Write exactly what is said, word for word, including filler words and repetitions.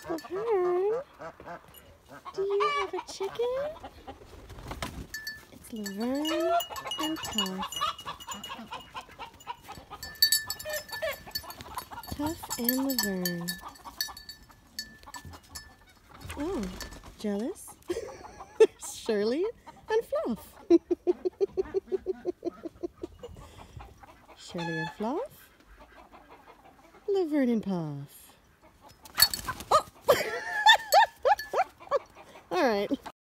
Laverne, do you have a chicken? It's Laverne and Puff. Puff and Laverne. Oh, jealous? Shirley and Fluff. Shirley and Fluff. Laverne and Puff. Oh! All right.